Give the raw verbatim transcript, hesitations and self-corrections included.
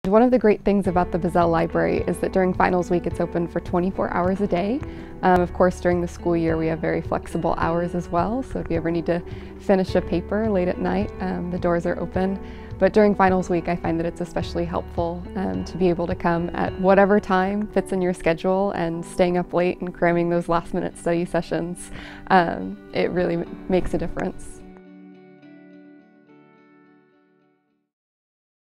One of the great things about the Bazell Library is that during finals week it's open for twenty-four hours a day. Um, of course, during the school year we have very flexible hours as well, so if you ever need to finish a paper late at night, um, the doors are open. But during finals week I find that it's especially helpful um, to be able to come at whatever time fits in your schedule, and staying up late and cramming those last minute study sessions, um, it really makes a difference.